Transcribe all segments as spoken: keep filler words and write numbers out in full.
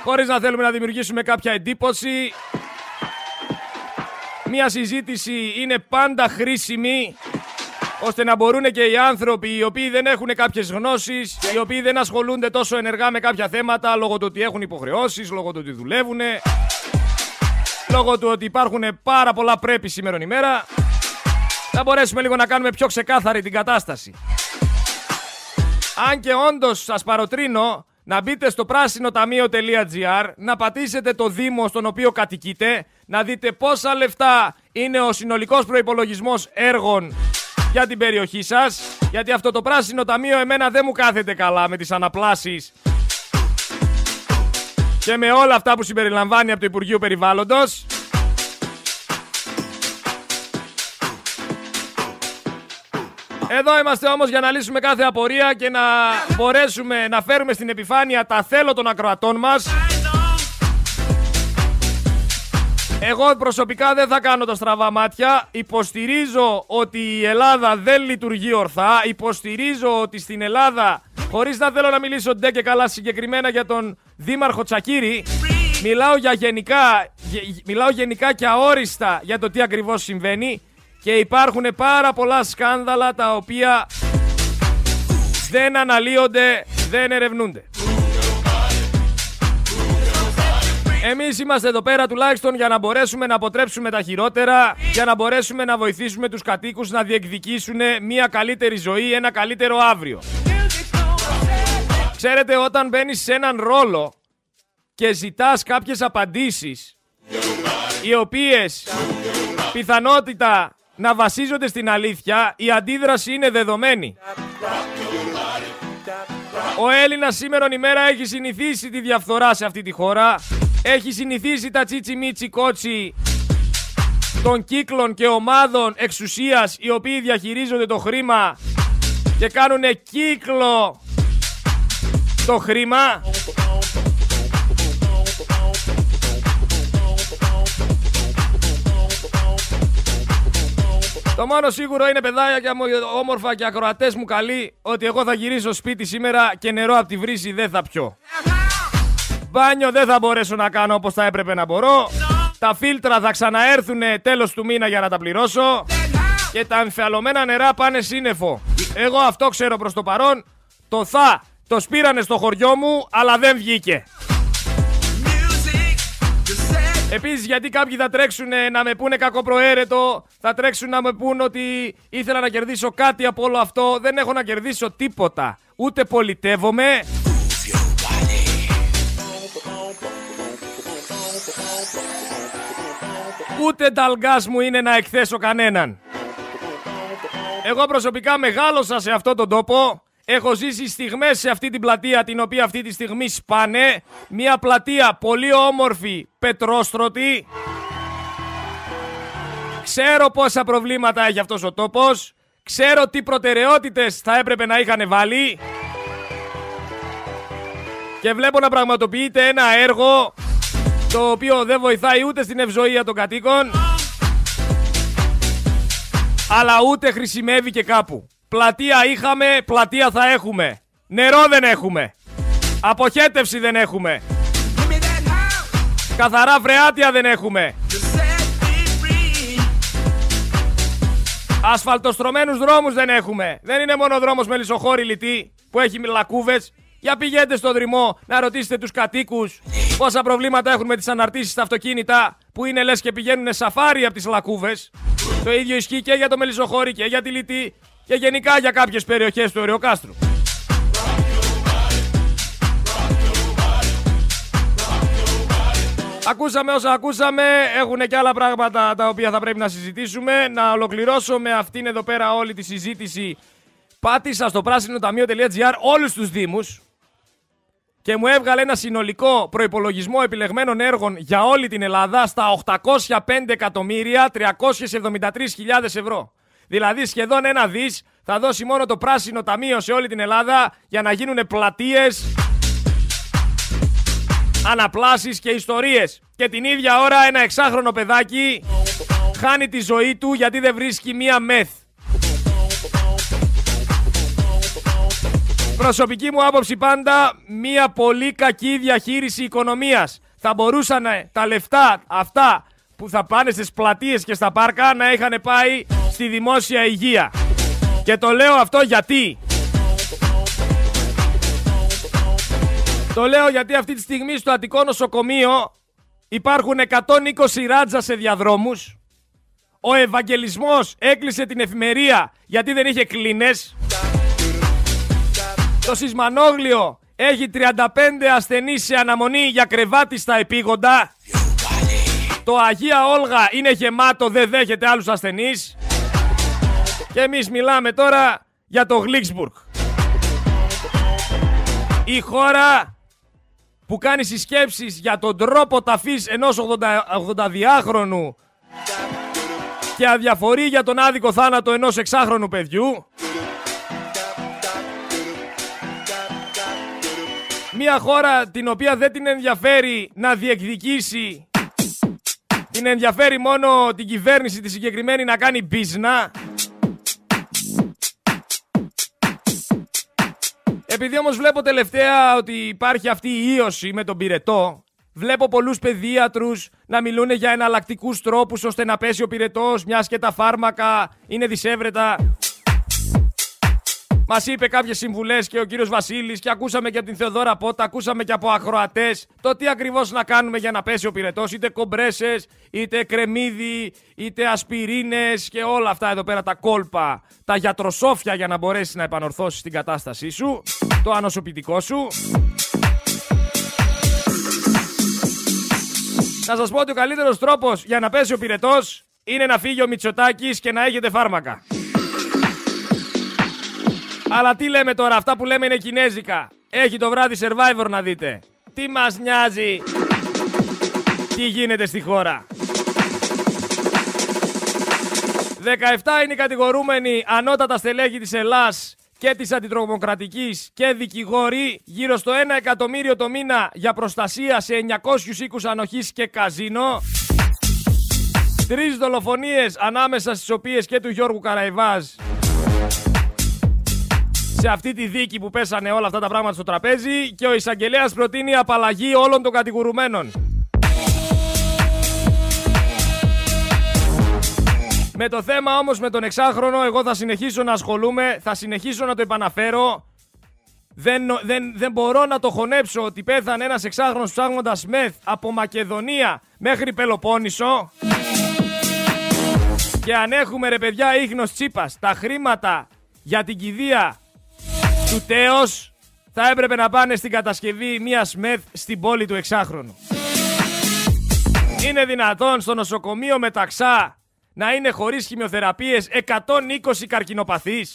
χωρίς να θέλουμε να δημιουργήσουμε κάποια εντύπωση. Μια συζήτηση είναι πάντα χρήσιμη, ώστε να μπορούν και οι άνθρωποι οι οποίοι δεν έχουν κάποιες γνώσεις, οι οποίοι δεν ασχολούνται τόσο ενεργά με κάποια θέματα, λόγω του ότι έχουν υποχρεώσεις, λόγω του ότι δουλεύουν, λόγω του ότι υπάρχουν πάρα πολλά πρέπει σήμερον ημέρα, να μπορέσουμε λίγο να κάνουμε πιο ξεκάθαρη την κατάσταση. Αν και όντως σας παροτρύνω να μπείτε στο πράσινο ταμείο τελεία τζι άρ, να πατήσετε το δήμο στον οποίο κατοικείτε, να δείτε πόσα λεφτά είναι ο συνολικός προϋπολογισμός έργων για την περιοχή σας, γιατί αυτό το πράσινο ταμείο εμένα δεν μου κάθεται καλά με τις αναπλάσεις και με όλα αυτά που συμπεριλαμβάνει από το Υπουργείο Περιβάλλοντος. Εδώ είμαστε όμως για να λύσουμε κάθε απορία και να μπορέσουμε να φέρουμε στην επιφάνεια τα θέλω των ακροατών μας. Εγώ προσωπικά δεν θα κάνω τα στραβά μάτια. Υποστηρίζω ότι η Ελλάδα δεν λειτουργεί ορθά. Υποστηρίζω ότι στην Ελλάδα, χωρίς να θέλω να μιλήσω ντε και καλά συγκεκριμένα για τον Δήμαρχο Τσακίρη, μιλάω, για γενικά, μιλάω γενικά και αόριστα για το τι ακριβώς συμβαίνει. Και υπάρχουν πάρα πολλά σκάνδαλα τα οποία δεν αναλύονται, δεν ερευνούνται. Εμείς είμαστε εδώ πέρα τουλάχιστον για να μπορέσουμε να αποτρέψουμε τα χειρότερα, για να μπορέσουμε να βοηθήσουμε τους κατοίκους να διεκδικήσουν μια καλύτερη ζωή, ένα καλύτερο αύριο. Ξέρετε, όταν μπαίνεις σε έναν ρόλο και ζητάς κάποιες απαντήσεις, οι οποίες πιθανότητα να βασίζονται στην αλήθεια, η αντίδραση είναι δεδομένη. Ο Έλληνας σήμερον ημέρα έχει συνηθίσει τη διαφθορά σε αυτή τη χώρα, έχει συνηθίσει τα τσίτσι μίτσι κότσι των κύκλων και ομάδων εξουσίας, οι οποίοι διαχειρίζονται το χρήμα και κάνουν κύκλο το χρήμα. Το μόνο σίγουρο είναι, παιδάκια μου όμορφα και ακροατές μου καλοί, ότι εγώ θα γυρίσω σπίτι σήμερα και νερό από τη βρύση δεν θα πιω. Μπάνιο δεν θα μπορέσω να κάνω όπως θα έπρεπε να μπορώ. Τα φίλτρα θα ξαναέρθουν τέλος του μήνα για να τα πληρώσω. Και τα εμφιαλωμένα νερά πάνε σύννεφο. Εγώ αυτό ξέρω προς το παρόν. Το θα το σπήρανε στο χωριό μου, αλλά δεν βγήκε. Επίσης, γιατί κάποιοι θα τρέξουν να με πούνε κακοπροαίρετο, θα τρέξουν να με πούνε ότι ήθελα να κερδίσω κάτι από όλο αυτό. Δεν έχω να κερδίσω τίποτα. Ούτε πολιτεύομαι. Ούτε ταλγκάς μου είναι να εκθέσω κανέναν. Εγώ προσωπικά μεγάλωσα σε αυτόν τον τόπο. Έχω ζήσει στιγμές σε αυτή την πλατεία, την οποία αυτή τη στιγμή σπάνε. Μια πλατεία πολύ όμορφη, πετρόστρωτη. Ξέρω πόσα προβλήματα έχει αυτός ο τόπος. Ξέρω τι προτεραιότητες θα έπρεπε να είχαν βάλει. Και βλέπω να πραγματοποιείται ένα έργο το οποίο δεν βοηθάει ούτε στην ευζοία των κατοίκων, αλλά ούτε χρησιμεύει και κάπου. Πλατεία είχαμε, πλατεία θα έχουμε. Νερό δεν έχουμε. Αποχέτευση δεν έχουμε. Καθαρά βρεάτια δεν έχουμε. Ασφαλτοστρωμένους δρόμους δεν έχουμε. Δεν είναι μόνο δρόμος με λησοχώρη λιτή που έχει λακκούβες. Για πηγαίνετε στο δρυμό να ρωτήσετε τους κατοίκους πόσα προβλήματα έχουν με τις αναρτήσεις στα αυτοκίνητα, που είναι λες και πηγαίνουν σαφάρι από τις λακκούβες. Το ίδιο ισχύει και για το Μελισσοχώρι και για τη Λιτή και γενικά για κάποιες περιοχές του Ωρεοκάστρου. Ακούσαμε όσα ακούσαμε, έχουν και άλλα πράγματα τα οποία θα πρέπει να συζητήσουμε. Να ολοκληρώσω με αυτήν εδώ πέρα όλη τη συζήτηση. Πάτησα στο πράσινο ταμείο τελεία τζι άρ όλους τους δήμους και μου έβγαλε ένα συνολικό προϋπολογισμό επιλεγμένων έργων για όλη την Ελλάδα στα οκτακόσια πέντε εκατομμύρια τριακόσιες εβδομήντα τρεις χιλιάδες ευρώ. Δηλαδή σχεδόν ένα δις θα δώσει μόνο το πράσινο ταμείο σε όλη την Ελλάδα για να γίνουν πλατείες, αναπλάσεις και ιστορίες. Και την ίδια ώρα ένα εξάχρονο παιδάκι χάνει τη ζωή του γιατί δεν βρίσκει μία μεθ. προσωπική μου άποψη πάντα, μια πολύ κακή διαχείριση οικονομίας. Θα μπορούσαν τα λεφτά αυτά που θα πάνε στις πλατείες και στα πάρκα να είχαν πάει στη δημόσια υγεία. Και το λέω αυτό γιατί... Το λέω γιατί αυτή τη στιγμή στο Αττικό νοσοκομείο υπάρχουν εκατόν είκοσι ράτζα σε διαδρόμους. Ο Ευαγγελισμός έκλεισε την εφημερία γιατί δεν είχε κλίνες. Το Σισμανόγλιο έχει τριάντα πέντε ασθενείς σε αναμονή για κρεβάτι στα επίγοντα. Το Αγία Όλγα είναι γεμάτο, δεν δέχεται άλλους ασθενείς. Και εμείς μιλάμε τώρα για το Γλίξμπουργκ. Η χώρα που κάνει συσκέψεις για τον τρόπο ταφής ενός ογδονταδυάχρονου και αδιαφορεί για τον άδικο θάνατο ενός εξάχρονου παιδιού. Μια χώρα την οποία δεν την ενδιαφέρει να διεκδικήσει, την ενδιαφέρει μόνο την κυβέρνηση τη συγκεκριμένη να κάνει μπίζνα. Επειδή όμως βλέπω τελευταία ότι υπάρχει αυτή η ίωση με τον πυρετό, βλέπω πολλούς παιδίατρους να μιλούν για εναλλακτικούς τρόπους ώστε να πέσει ο πυρετός, μιας και τα φάρμακα είναι δυσέβρετα. Μας είπε κάποιες συμβουλές και ο κύριος Βασίλης και ακούσαμε και από την Θεοδόρα Πότα, ακούσαμε και από ακροατές το τι ακριβώς να κάνουμε για να πέσει ο πυρετός, είτε κομπρέσες, είτε κρεμμύδι, είτε ασπιρίνες και όλα αυτά εδώ πέρα τα κόλπα, τα γιατροσόφια για να μπορέσεις να επανορθώσεις την κατάστασή σου, το ανοσοποιητικό σου. Να σας πω ότι ο καλύτερος τρόπος για να πέσει ο πυρετός είναι να φύγει ο Μητσοτάκης και να έχετε φάρμακα. Αλλά τι λέμε τώρα, αυτά που λέμε είναι κινέζικα. Έχει το βράδυ Survivor να δείτε. Τι μας νοιάζει τι γίνεται στη χώρα. δεκαεπτά είναι οι κατηγορούμενοι ανώτατα στελέχη της Ελλάς και της αντιτρομοκρατικής και δικηγόροι, γύρω στο ένα εκατομμύριο το μήνα για προστασία σε εννιακόσιους οίκους ανοχής και καζίνο. Τρεις δολοφονίες ανάμεσα στις οποίες και του Γιώργου Καραϊβάζ. Σε αυτή τη δίκη που πέσανε όλα αυτά τα πράγματα στο τραπέζι και ο εισαγγελέας προτείνει απαλλαγή όλων των κατηγορουμένων. Με το θέμα όμως με τον εξάχρονο εγώ θα συνεχίσω να ασχολούμαι, θα συνεχίσω να το επαναφέρω. Δεν, δεν, δεν μπορώ να το χωνέψω ότι πέθανε ένας εξάχρονος ψάχνοντας μεθ από Μακεδονία μέχρι Πελοπόννησο. Και αν έχουμε ρε παιδιά ίχνος Τσίπας τα χρήματα για την κηδεία του τέος, θα έπρεπε να πάνε στην κατασκευή μιας μεθ στην πόλη του εξάχρονου. Είναι δυνατόν στο νοσοκομείο Μεταξά να είναι χωρίς χημειοθεραπείες εκατόν είκοσι καρκινοπαθείς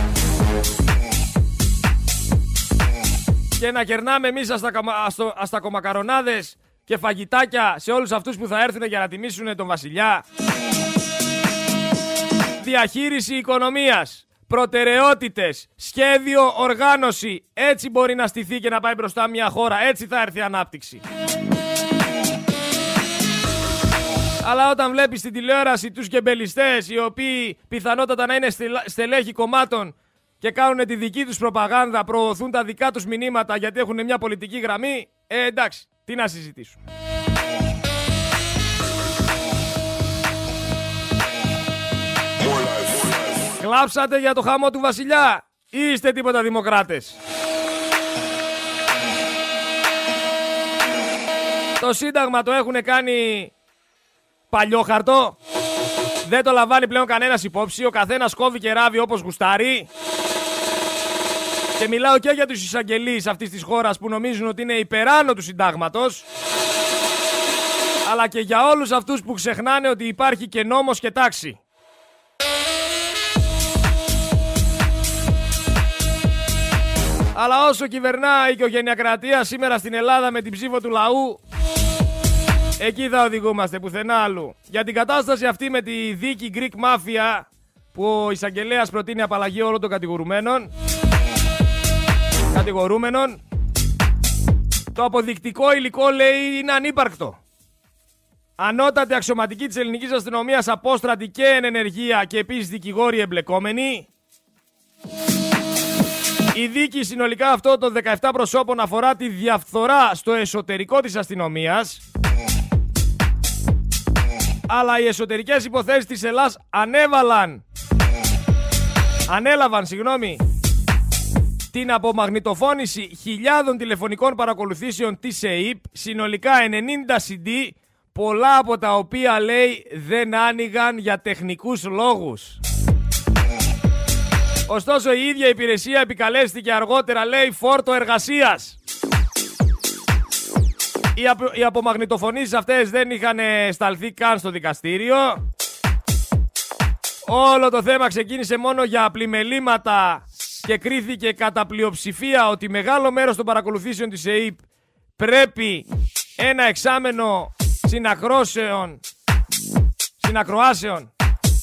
και να κερνάμε εμείς αστακομακαρονάδες και φαγητάκια σε όλους αυτούς που θα έρθουν για να τιμήσουν τον βασιλιά? Διαχείριση οικονομίας, προτεραιότητες, σχέδιο, οργάνωση. Έτσι μπορεί να στηθεί και να πάει μπροστά μια χώρα. Έτσι θα έρθει η ανάπτυξη. Αλλά όταν βλέπεις στην τηλεόραση τους γκεμπελιστές, οι οποίοι πιθανότατα να είναι στελέχη κομμάτων και κάνουν τη δική τους προπαγάνδα, προωθούν τα δικά τους μηνύματα γιατί έχουν μια πολιτική γραμμή, ε, εντάξει, τι να συζητήσουν. Κλάψατε για το χαμό του βασιλιά ή είστε τίποτα δημοκράτες? Το Σύνταγμα το έχουν κάνει παλιόχαρτο. Δεν το λαμβάνει πλέον κανένας υπόψη. Ο καθένας κόβει και ράβει όπως γουστάρει. Και μιλάω και για τους εισαγγελείς αυτής της χώρας που νομίζουν ότι είναι υπεράνω του συντάγματος, αλλά και για όλους αυτούς που ξεχνάνε ότι υπάρχει και νόμος και τάξη. Αλλά όσο κυβερνά η οικογενειακρατία σήμερα στην Ελλάδα με την ψήφο του λαού, εκεί θα οδηγούμαστε, πουθενά αλλού. Για την κατάσταση αυτή με τη δίκη Greek Mafia, που ο εισαγγελέας προτείνει απαλλαγή όλων των κατηγορουμένων, κατηγορούμενων, το αποδεικτικό υλικό λέει είναι ανύπαρκτο. Ανώτατη αξιωματική της ελληνικής αστυνομίας, απόστρατη και εν ενεργεία και επίσης δικηγόροι εμπλεκόμενοι. Η δίκη συνολικά αυτό των δεκαεπτά προσώπων αφορά τη διαφθορά στο εσωτερικό της αστυνομίας, αλλά οι εσωτερικές υποθέσεις της Ελλάς ανέβαλαν, ανέλαβαν, συγγνώμη, την απομαγνητοφώνηση χιλιάδων τηλεφωνικών παρακολουθήσεων της ΕΥΠ, συνολικά ενενήντα σι ντι, πολλά από τα οποία, λέει, δεν άνοιγαν για τεχνικούς λόγους. Ωστόσο η ίδια υπηρεσία επικαλέστηκε αργότερα, λέει, φόρτο εργασίας. Οι, απο, οι απομαγνητοφωνήσεις αυτές δεν είχαν σταλθεί καν στο δικαστήριο. Όλο το θέμα ξεκίνησε μόνο για πλημελήματα και κρίθηκε κατά πλειοψηφία ότι μεγάλο μέρος των παρακολουθήσεων της ΕΥΠ πρέπει ένα εξάμενο συνακρώσεων, συνακροάσεων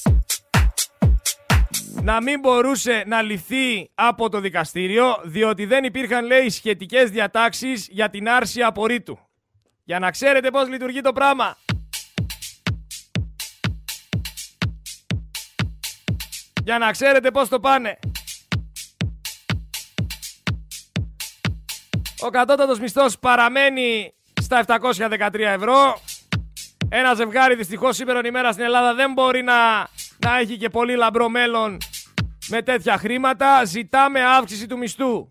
να μην μπορούσε να λυθεί από το δικαστήριο, διότι δεν υπήρχαν, λέει, σχετικές διατάξεις για την άρση απορρίτου. Για να ξέρετε πώς λειτουργεί το πράγμα. Για να ξέρετε πώς το πάνε. Ο κατώτατος μισθός παραμένει στα επτακόσια δεκατρία ευρώ. Ένα ζευγάρι δυστυχώς σήμερα ημέρα στην Ελλάδα δεν μπορεί να, να έχει και πολύ λαμπρό μέλλον με τέτοια χρήματα. Ζητάμε αύξηση του μισθού.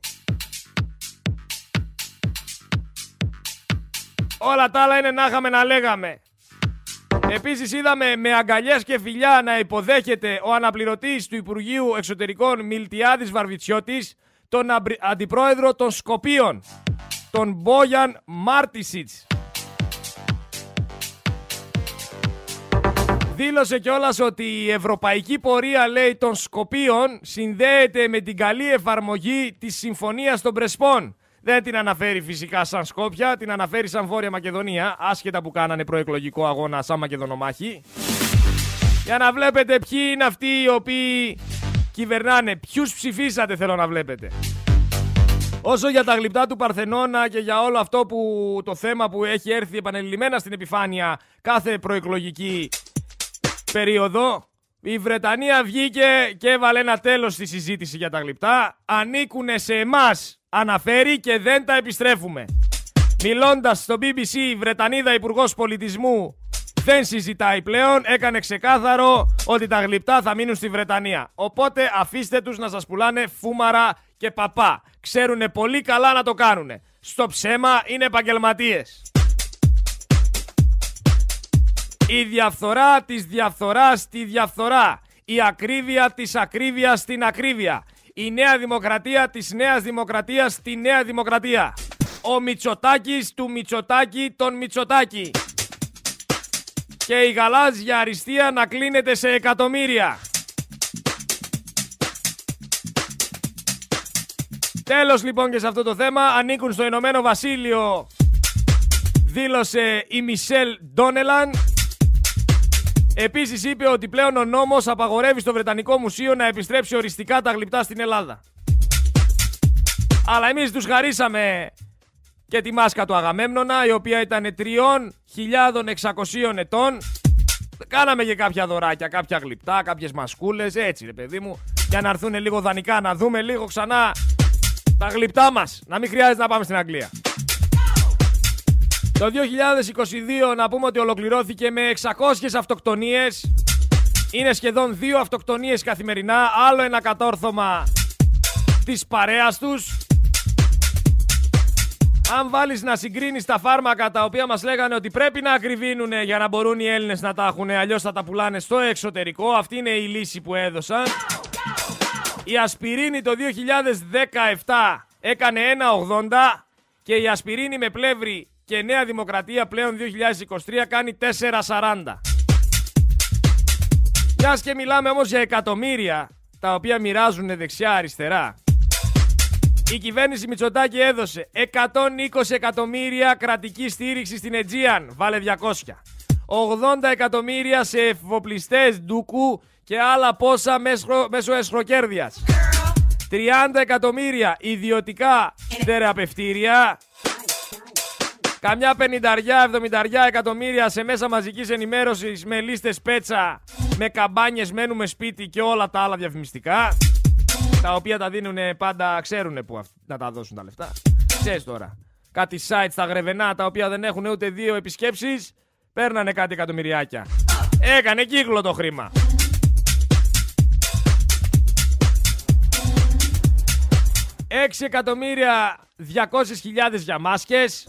Όλα τα άλλα είναι να είχαμε να λέγαμε. Επίσης είδαμε με αγκαλιές και φιλιά να υποδέχεται ο αναπληρωτής του Υπουργείου Εξωτερικών Μιλτιάδης Βαρβιτσιώτης τον αντιπρόεδρο των Σκοπίων, τον Μπόγιαν Μάρτισιτς. Δήλωσε κιόλας ότι η ευρωπαϊκή πορεία, λέει, των Σκοπίων συνδέεται με την καλή εφαρμογή της Συμφωνίας των Πρεσπών. Δεν την αναφέρει φυσικά σαν Σκόπια, την αναφέρει σαν Βόρεια Μακεδονία, άσχετα που κάνανε προεκλογικό αγώνα σαν Μακεδονομάχοι. Για να βλέπετε ποιοι είναι αυτοί οι οποίοι κυβερνάνε, ποιους ψηφίσατε, θέλω να βλέπετε. Όσο για τα γλυπτά του Παρθενώνα και για όλο αυτό που το θέμα που έχει έρθει επανειλημμένα στην επιφάνεια κάθε προεκλογική περίοδο, η Βρετανία βγήκε και έβαλε ένα τέλος στη συζήτηση για τα γλυπτά. Ανήκουνε σε εμάς, αναφέρει, και δεν τα επιστρέφουμε. Μιλώντας στο μπι μπι σι, η Βρετανίδα Υπουργός Πολιτισμού δεν συζητάει πλέον, έκανε ξεκάθαρο ότι τα γλυπτά θα μείνουν στη Βρετανία. Οπότε αφήστε τους να σας πουλάνε φούμαρα και παπά. Ξέρουνε πολύ καλά να το κάνουνε. Στο ψέμα είναι επαγγελματίες. Η διαφθορά της διαφθοράς στη διαφθορά. Η ακρίβεια της ακρίβειας στην ακρίβεια. Η νέα δημοκρατία της νέας δημοκρατίας στη νέα δημοκρατία. Ο Μητσοτάκης του Μητσοτάκη τον Μητσοτάκη. Και η γαλάζια αριστεία να κλείνεται σε εκατομμύρια. Τέλος λοιπόν και σε αυτό το θέμα, ανήκουν στο Ηνωμένο Βασίλειο, δήλωσε η Μισελ Ντόνελαν. Επίσης είπε ότι πλέον ο νόμος απαγορεύει στο Βρετανικό Μουσείο να επιστρέψει οριστικά τα γλυπτά στην Ελλάδα. Αλλά εμείς τους χαρίσαμε και τη μάσκα του Αγαμέμνονα, η οποία ήταν τρεις χιλιάδες εξακόσιες ετών. Κάναμε και κάποια δωράκια, κάποια γλυπτά, κάποιες μασκούλες, έτσι ρε παιδί μου, για να έρθουν λίγο δανεικά, να δούμε λίγο ξανά τα γλυπτά μας, να μην χρειάζεται να πάμε στην Αγγλία. Το δύο χιλιάδες είκοσι δύο να πούμε ότι ολοκληρώθηκε με εξακόσιες αυτοκτονίες. Είναι σχεδόν δύο αυτοκτονίες καθημερινά, άλλο ένα κατόρθωμα της παρέας τους. Αν βάλεις να συγκρίνεις τα φάρμακα τα οποία μας λέγανε ότι πρέπει να ακριβίνουν για να μπορούν οι Έλληνες να τα έχουν, αλλιώς θα τα πουλάνε στο εξωτερικό, αυτή είναι η λύση που έδωσαν. Η ασπιρίνη το δύο χιλιάδες δεκαεπτά έκανε ένα ογδόντα και η ασπιρίνη με πλεύρη και Νέα Δημοκρατία πλέον δύο χιλιάδες είκοσι τρία κάνει τέσσερα σαράντα. Μιας και μιλάμε όμως για εκατομμύρια τα οποία μοιράζουν δεξιά-αριστερά, η κυβέρνηση Μητσοτάκη έδωσε εκατόν είκοσι εκατομμύρια κρατική στήριξη στην Aegean, βάλε διακόσια. ογδόντα εκατομμύρια σε εφοπλιστές ντούκου και άλλα πόσα μέσω, μέσω εσχροκέρδειας. τριάντα εκατομμύρια ιδιωτικά θεραπευτήρια. Καμιά πενηνταριά, εβδομηνταριά εκατομμύρια σε μέσα μαζικής ενημέρωσης με λίστες πέτσα, με καμπάνιες μένουμε σπίτι και όλα τα άλλα διαφημιστικά. τα οποία τα δίνουν πάντα, ξέρουν που να τα δώσουν τα λεφτά. Ξέρεις τώρα, κάτι site στα Γρεβενά τα οποία δεν έχουν ούτε δύο επισκέψεις, παίρνανε κάτι εκατομμυριάκια. Έκανε κύκλο το χρήμα. έξι εκατομμύρια διακόσιες χιλιάδες για μάσκες.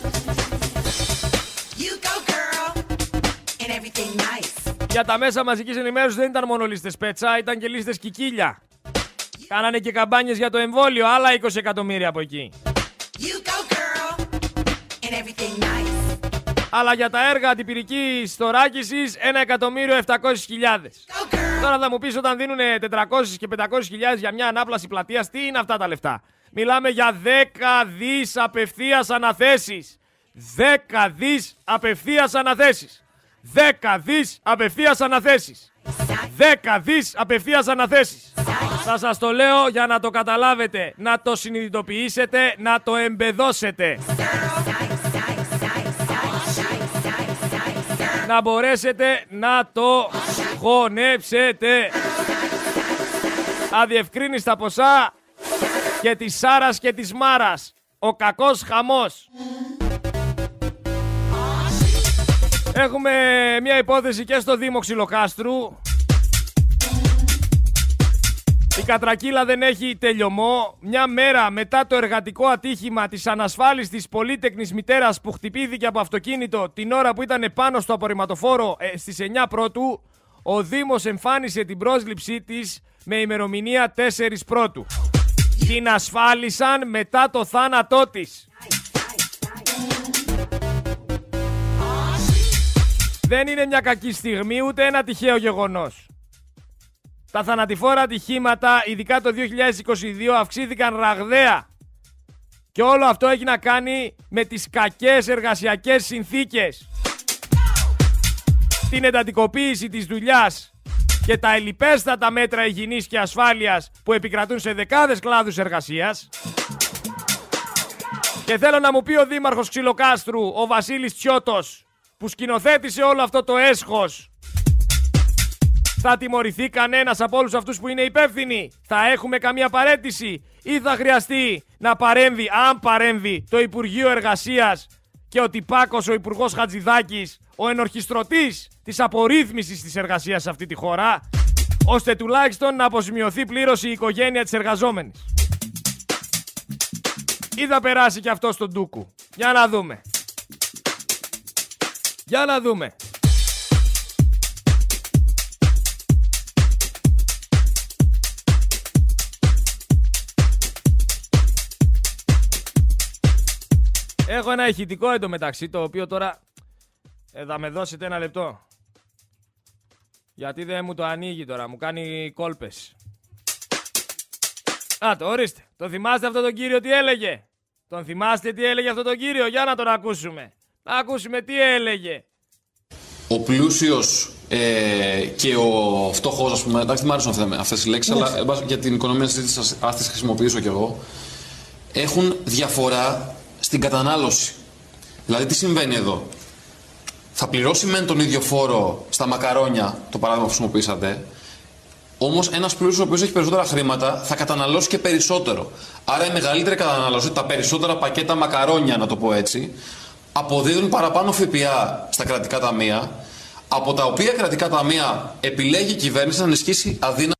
Για τα μέσα μαζικής ενημέρωσης δεν ήταν μόνο λίστες πέτσα, ήταν και λίστες κικίλια. Κάνανε και καμπάνιες για το εμβόλιο, άλλα είκοσι εκατομμύρια από εκεί. Αλλά για τα έργα αντιπυρικής θωράκισης, ένα εκατομμύριο επτακόσιες χιλιάδες. Τώρα θα μου πεις, όταν δίνουν τετρακόσιες και πεντακόσιες χιλιάδες για μια ανάπλαση πλατείας, τι είναι αυτά τα λεφτά? Μιλάμε για δέκα δις απευθείας αναθέσεις. δέκα δις απευθείας αναθέσεις. δέκα δις απευθείας αναθέσεις. δέκα δις απευθείας αναθέσεις. Θα σας το λέω για να το καταλάβετε, να το συνειδητοποιήσετε, να το εμπεδώσετε. Να μπορέσετε να το χωνέψετε. Αδιευκρίνιστα ποσά και της Σάρας και της Μάρας. Ο κακός χαμός. Έχουμε μια υπόθεση και στο Δήμο Ξυλοκάστρου. Η κατρακύλα δεν έχει τελειωμό. Μια μέρα μετά το εργατικό ατύχημα της ανασφάλιστης πολύτεκνης μητέρας που χτυπήθηκε από αυτοκίνητο την ώρα που ήταν πάνω στο απορριμματοφόρο ε, στις εννιά Πρώτου, ο Δήμος εμφάνισε την πρόσληψή της με ημερομηνία τέσσερις Πρώτου. Την ασφάλισαν μετά το θάνατό της. Δεν είναι μια κακή στιγμή ούτε ένα τυχαίο γεγονός. Τα θανατηφόρα ατυχήματα, ειδικά το δύο χιλιάδες είκοσι δύο, αυξήθηκαν ραγδαία. Και όλο αυτό έχει να κάνει με τις κακές εργασιακές συνθήκες. Την εντατικοποίηση της δουλειάς και τα ελλιπέστατα μέτρα υγιεινής και ασφάλειας που επικρατούν σε δεκάδες κλάδους εργασίας. Και θέλω να μου πει ο Δήμαρχος Ξυλοκάστρου, ο Βασίλης Τσιώτος, που σκηνοθέτησε όλο αυτό το έσχος, θα τιμωρηθεί κανένας από όλους αυτούς που είναι υπεύθυνοι? Θα έχουμε καμία παραίτηση ή θα χρειαστεί να παρέμβει, αν παρέμβει, το Υπουργείο Εργασίας και ο τυπάκος, ο Υπουργός Χατζηδάκης, ο ενορχιστρωτής της απορρίθμισης της εργασίας σε αυτή τη χώρα, ώστε τουλάχιστον να αποζημιωθεί πλήρως η οικογένεια της εργαζόμενης? Ή θα περάσει και αυτό στον ντούκου? Για να δούμε. Για να δούμε. Έχω ένα ηχητικό εντωμεταξύ, το οποίο τώρα ε, θα με δώσετε ένα λεπτό. Γιατί δεν μου το ανοίγει τώρα, μου κάνει κόλπες. Α, το ορίστε. Το θυμάστε αυτό τον κύριο τι έλεγε? Τον θυμάστε τι έλεγε αυτό τον κύριο? Για να τον ακούσουμε. Να ακούσουμε τι έλεγε. Ο πλούσιος ε, και ο φτωχός, ας πούμε, εντάξει, δεν μου άρεσαν αυτές οι λέξεις, αλλά ε, για την οικονομία της συζήτησης ας τις χρησιμοποιήσω κι εγώ, έχουν διαφορά στην κατανάλωση. Δηλαδή, τι συμβαίνει εδώ? Θα πληρώσει μεν τον ίδιο φόρο στα μακαρόνια, το παράδειγμα που χρησιμοποιήσατε, όμως ένας πλούσιος ο οποίος έχει περισσότερα χρήματα θα καταναλώσει και περισσότερο. Άρα η μεγαλύτερη κατανάλωση, τα περισσότερα πακέτα μακαρόνια, να το πω έτσι, αποδίδουν παραπάνω ΦΠΑ στα κρατικά ταμεία, από τα οποία κρατικά ταμεία επιλέγει η κυβέρνηση να ενισχύσει αδύναμα.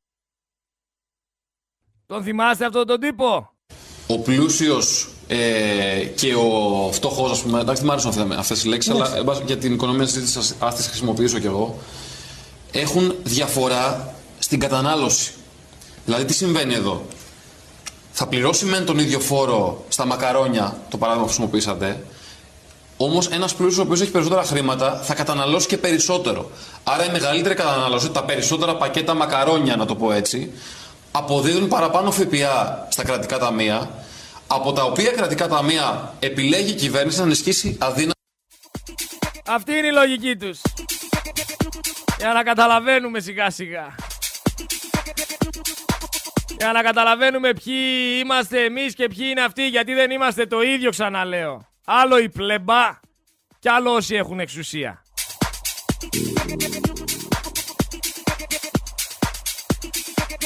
Τον θυμάστε αυτόν τον τύπο? Ο πλούσιος ε, και ο φτωχός, ας πούμε, εντάξει, δεν μου άρεσαν αυτές οι λέξεις, αλλά ε, για την οικονομία της συζήτησης ας τις χρησιμοποιήσω κι εγώ, έχουν διαφορά στην κατανάλωση. Δηλαδή, τι συμβαίνει εδώ? Θα πληρώσει μεν τον ίδιο φόρο στα μακαρόνια, το παράδειγμα που χρησιμοποιήσατε, όμως ένας πλούσιος ο οποίος έχει περισσότερα χρήματα θα καταναλώσει και περισσότερο. Άρα η μεγαλύτερη κατανάλωση, τα περισσότερα πακέτα μακαρόνια, να το πω έτσι, αποδίδουν παραπάνω ΦΠΑ στα κρατικά ταμεία, από τα οποία κρατικά ταμεία επιλέγει η κυβέρνηση να ενισχύσει αδύναμα. Αυτή είναι η λογική τους. Για να καταλαβαίνουμε σιγά σιγά. Για να καταλαβαίνουμε ποιοι είμαστε εμείς και ποιοι είναι αυτοί, γιατί δεν είμαστε το ίδιο, ξαναλέω. Άλλο η πλεμπά κι άλλο όσοι έχουν εξουσία.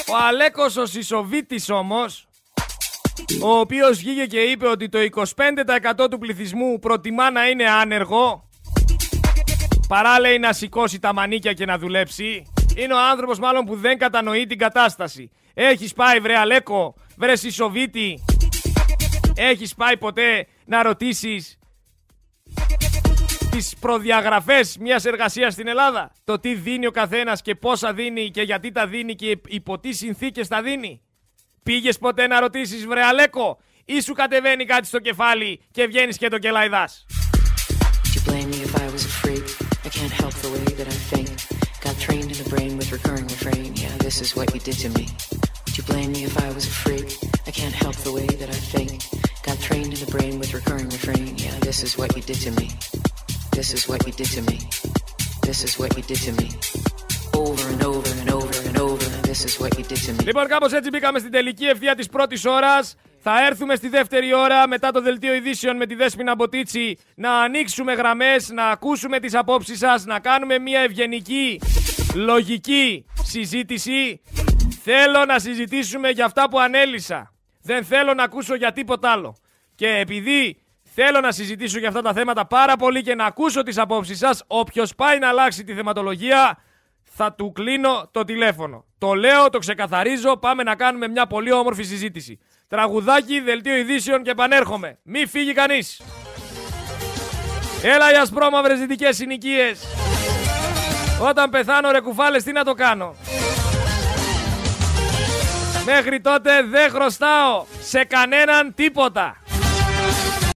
Ο Αλέκος ο Σισοβίτης όμως, ο οποίος βγήκε και είπε ότι το είκοσι πέντε τοις εκατό του πληθυσμού προτιμά να είναι άνεργο, παρά λέει να σηκώσει τα μανίκια και να δουλέψει, είναι ο άνθρωπος μάλλον που δεν κατανοεί την κατάσταση. Έχεις πάει βρε Αλέκο, βρε Σισοβίτη, έχεις πάει ποτέ να ρωτήσεις τις προδιαγραφές μιας εργασίας στην Ελλάδα? Το τι δίνει ο καθένας και πόσα δίνει και γιατί τα δίνει και υπό τι συνθήκες τα δίνει? Πήγες ποτέ να ρωτήσεις βρε Αλέκο, ή σου κατεβαίνει κάτι στο κεφάλι και βγαίνεις και το κελαϊδάς? This is what you did to me. This is what you did to me. Over and over and over and over. This is what you did to me. Λοιπόν, κάπως έτσι μπήκαμε στην τελική ευθεία της πρώτης ώρας. Θα έρθουμε στη δεύτερη ώρα μετά το δελτίο ειδήσεων με τη Δέσποινα Μποτίτσι να ανοίξουμε γραμμές, να ακούσουμε τις απόψεις σας, να κάνουμε μια ευγενική, λογική συζήτηση. Θέλω να συζητήσουμε για αυτά που ανέλησα. Δεν θέλω να ακούσω για τίποτα άλλο. Και επειδή θέλω να συζητήσω για αυτά τα θέματα πάρα πολύ και να ακούσω τις απόψεις σας, όποιος πάει να αλλάξει τη θεματολογία, θα του κλείνω το τηλέφωνο. Το λέω, το ξεκαθαρίζω, πάμε να κάνουμε μια πολύ όμορφη συζήτηση. Τραγουδάκι, δελτίο ειδήσεων και επανέρχομαι. Μη φύγει κανείς. Έλα οι ασπρόμαυρες δυτικές συνοικίες. Όταν πεθάνω ρε κουφάλες, τι να το κάνω? Μέχρι τότε δεν χρωστάω σε κανέναν τίποτα.